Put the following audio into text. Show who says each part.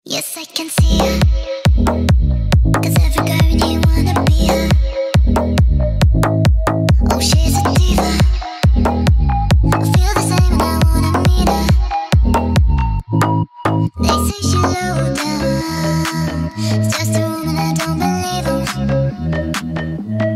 Speaker 1: Yes, I can see her, 'cause every girl in here wanna be her. Oh, she's a diva. I feel the same and I wanna meet her. They say she low down, it's just a rumor and I don't believe 'em.